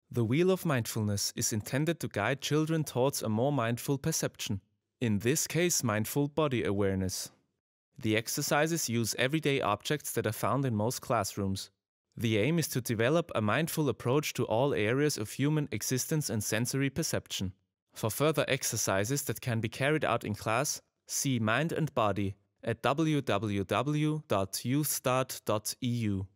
The Wheel of Mindfulness is intended to guide children towards a more mindful perception, in this case mindful body awareness. The exercises use everyday objects that are found in most classrooms. The aim is to develop a mindful approach to all areas of human existence and sensory perception. For further exercises that can be carried out in class, see Mind and Body at www.youthstart.eu.